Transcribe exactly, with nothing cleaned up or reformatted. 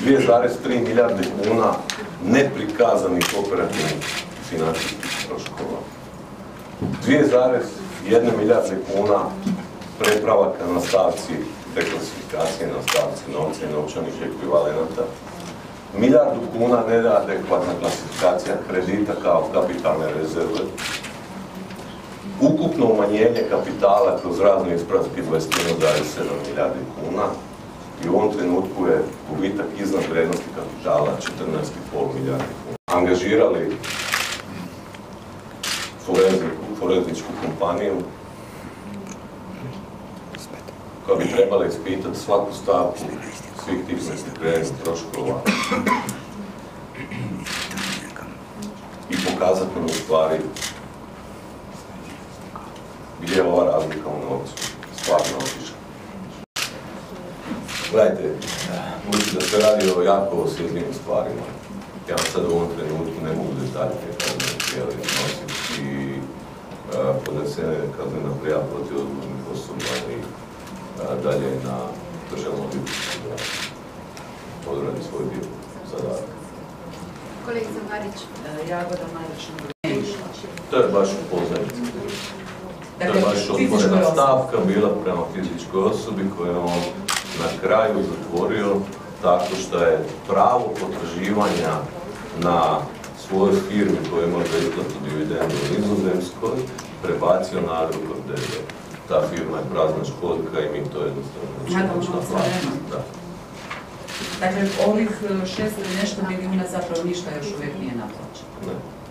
dvije zarez tri milijarde kuna neprikazanih operativnih financijskih troškova, dvije zarez jedna milijarde kuna prepravaka na stavci deklasifikacije, na stavci novca i novčanih ekvivalenata, milijardu kuna neadekvatna klasifikacija kredita kao kapitalne rezerve, ukupno umanjenje kapitala kroz razne ispravke dvadeset jedan zarez sedam milijardi kuna i u ovom trenutku je gubitak iznad vrednosti kapitala četrnaest zarez pet milijardi kuna. Angažirali forenzničku kompaniju koja bi trebala ispitati svaku stavku svih tih nestekrenih troškova i pokazati nam u stvari gdje je ova razlika u novcu stvarno otišla. Gledajte, budući da se radi o jako osjetljivim stvarima, ja sad u ovom trenutku ne mogu detaljnije kaznene prijave iznositi i podnesena je kaznena prijava protiv odgovornih osoba i dalje na državnom odvjetništvu da odradi svoj dio zadatak. Kolegica Marić. Jagoda Marić. To je baš poznanica. To je baš otvorena stavka bila prema fizičkoj osobi koju je on na kraju zatvorio tako što je pravo potraživanja na svojoj firmi koja ima za isplatu dividendu u Nizozemskoj prebacio na Agrokor d d. Ta firma je prazna školjka i mi to jednostavno nećemo naplatiti. Dakle, ovih šest ili nešto milijuna zapravo ništa još uvijek nije naplaćeno. Ne.